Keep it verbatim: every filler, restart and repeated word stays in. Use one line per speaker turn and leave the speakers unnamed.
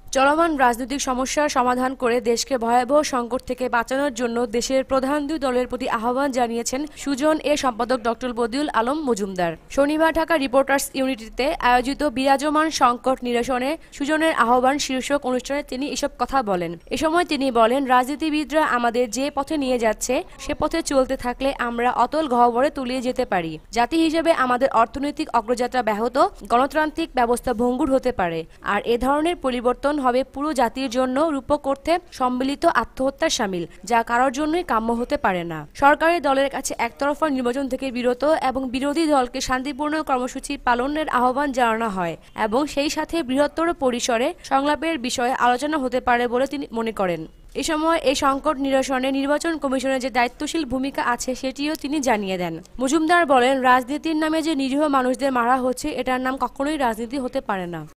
চলমান রাজনৈতিক সমস্যার সমাধান করে দেশকে ভয়াবহ সংকট থেকে বাঁচানোর জন্য দেশের প্রধান দুই দলের প্রতি আহ্বান জানিয়েছেন সুজন এর সম্পাদক ডক্টর বদিউল আলম মজুমদার। শনিবার ঢাকা রিপোর্টার্স ইউনিটিতে আয়োজিত বিরাজমান সংকট নিরসনে সুজনের আহ্বান শীর্ষক অনুষ্ঠানে তিনি এসব কথা বলেন। এ সময় তিনি বলেন, রাজনীতিবিদরা আমাদের যে পথে নিয়ে যাচ্ছে সে পথে চলতে থাকলে আমরা অতল গহ্বরে তলিয়ে যেতে পারি। জাতি হিসেবে আমাদের অর্থনৈতিক অগ্রযাত্রা ব্যাহত, গণতান্ত্রিক ব্যবস্থা ভঙ্গুর হতে পারে। আর এ ধরনের পরিবর্তন হবে পুরো জাতির জন্য রূপক অর্থে সম্মিলিত আত্মহত্যার শামিল, যা কারোর জন্যই কাম্য হতে পারে না। সরকারি দলের কাছে একতরফা নির্বাচন থেকে বিরত এবং বিরোধী দলকে শান্তিপূর্ণ কর্মসূচি পালনের আহ্বান জানানো হয় এবং সেই সাথে বৃহত্তর পরিসরে সংলাপের বিষয়ে আলোচনা হতে পারে বলে তিনি মনে করেন। এ সময় এই সংকট নিরসনে নির্বাচন কমিশনের যে দায়িত্বশীল ভূমিকা আছে সেটিও তিনি জানিয়ে দেন। মজুমদার বলেন, রাজনীতির নামে যে নিরীহ মানুষদের মারা হচ্ছে এটার নাম কখনোই রাজনীতি হতে পারে না।